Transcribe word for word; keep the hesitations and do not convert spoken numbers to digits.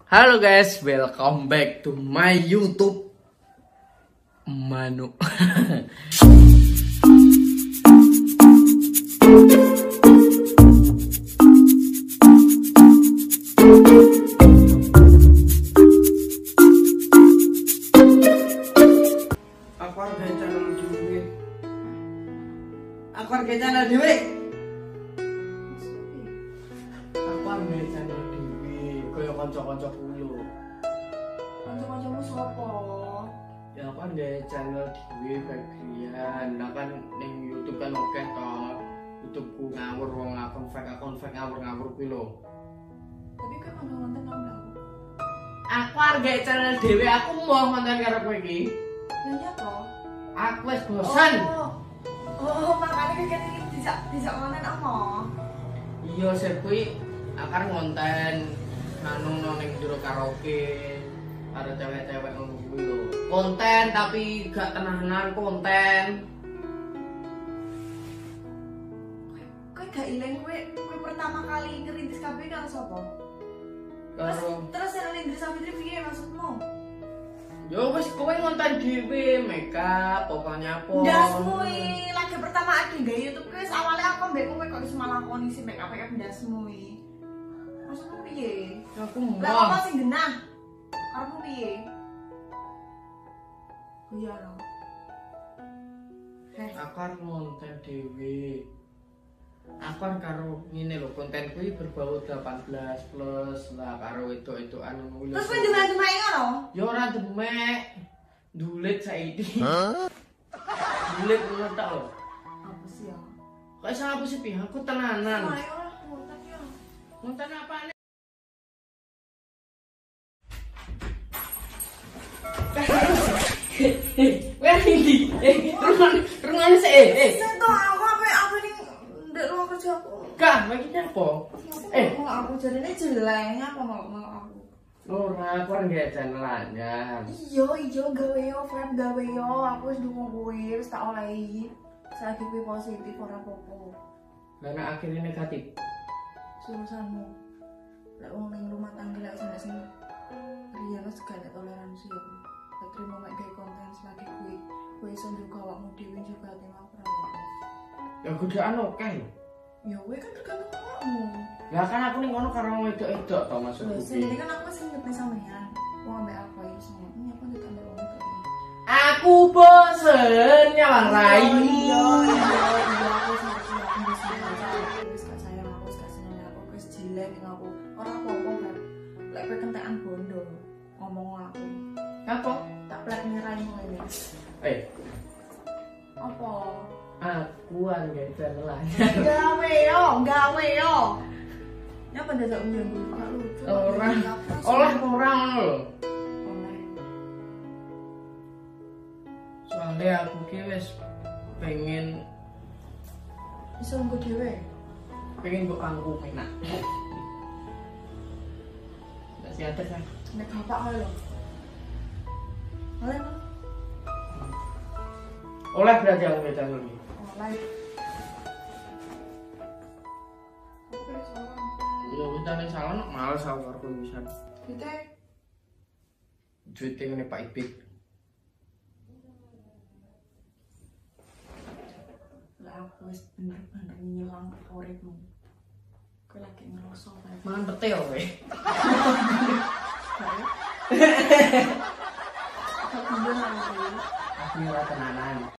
Halo guys, welcome back to my YouTube Manu. Aku harga channel dewe. Aku harga channel dewe. Aku harga channel dewe. Kaya kanca-kanca kulo. Kanca-kancamu sapa? Ya aku harga channel dewe bagian. Lah kan ning YouTube kan oke to. YouTubeku ngawur wong akun fake akun fake ngawur-ngawur kuwi lho. Tapi kowe mau nonton nang aku. Aku harga channel dewe, aku mau konten karo kowe iki. Ya iya toh. Aku wis bosan. Oh, oh makanya kowe kene iki dijak dijak konten apa? Iya, sir kuwi akar ngonten anu nang ning jero karaoke. Ada cewek-cewek ngono kuwi lho. Konten tapi gak tenanan konten. Kowe gak ilang kowe kowe pertama kali ngerintis kabeh karo sapa? Terus Karo terus yang Indri Safitri piye maksudmu? yo wis kowe ngonten dhewe, makeup, pokoknya apa. Ndasmu iki lagi pertama iki gawe YouTube kowe awale aku mbek kowe kok wis malah lakoni si make up make up ndasmu iki. Maksudmu piye? Aku Lah mau. apa sing genah? Karepmu piye? Iya lho. Heh, Aku arep ngonten dhewe. Aku kan karo ngene lho, konten kuwi berbau delapan belas plus lah karo itu-ituan ngono lho. terus kowe demek-demek ngono? Ya ora demek. Dulit saiki. Dulit ngono tok lho. Apa sih ya? Kok iso apa sih pihak aku tenanan. Ayo lah, ngonten ya. Ngonten apane? Wah ini, eh, rungan, rungan sih, eh, eh, Sentuh aku apa apa nih ndek ruang kerja aku. kak, begini apa? Eh. Eh, mau aku jadinya jeleknya apa mau mau aku? Ora, aku orang gak channelannya. Iya, iya gawe yo, Feb gawe yo, aku wis ndukung kowe, wis tak olehi. Saiki kowe positif ora apa-apa. Karena akhirnya negatif. Urusanmu. Lek wong ning rumah tangga lek sana sing riyen wis gak ada toleransi aku. Lek terima mek gawe konten selagi kowe kowe iso njuga awakmu dhewe juga tema ora apa-apa. Ya godaan oke lho. Ya kowe kan tergantung awakmu. Ya kan aku ning kono karo wedok-wedok to maksudku Lho, ki. sing kan aku sing nyepe sampean. Wong ambek aku iki sama. Ini apa ndak ambek wong itu. Aku bosen nyawang rai. Iya, iya, iya aku ngerti aku wis sayang. Wis gak sayang aku, wis gak seneng aku, wis jelek ning aku. Ora apa-apa kan. Lek kowe kentekan bondo ngomong aku. Apa? Tak plek ngerai ngene. Eh, Apa? aku an gak channelannya. Gawe yo, gawe yo. Ya apa dadak nyambut gak lucu. Ora. Olah orang lho. Oleh. Soalnya aku ki wis pengen Iso nggo dhewe. pengen mbok kanggo enak. Ndak siates kan. Nek bapak ae lho. Oleh. Oleh berarti aku gak channel iki. Oleh. Oke, salam. Ya kita ning salon males aku karo komisan. Kita Duit ngene Pak Ibik. lah aku wis bener-bener ngilang uripmu. Kowe lagi ngerasa kayak Mangan pete yo kowe. Aku bilang lagi. Aku ora tenanan.